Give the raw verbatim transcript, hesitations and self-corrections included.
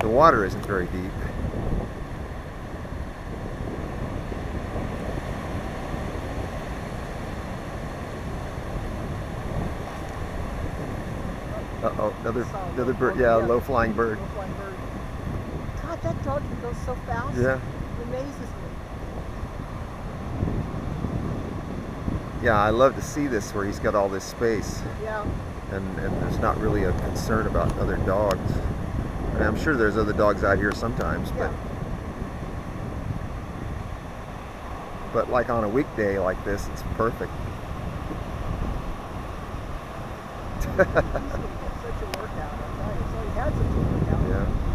The water isn't very deep. Uh-oh, another another bird, yeah, yeah. low-flying bird. Low-flying bird. God, that dog can go so fast. Yeah. It amazes me. Yeah, I love to see this where he's got all this space. Yeah. And, and there's not really a concern about other dogs. I mean, I'm sure there's other dogs out here sometimes, but Yeah. but like on a weekday like this, it's perfect. He's going to get such a workout, I'll tell you. So he had such a workout. Yeah.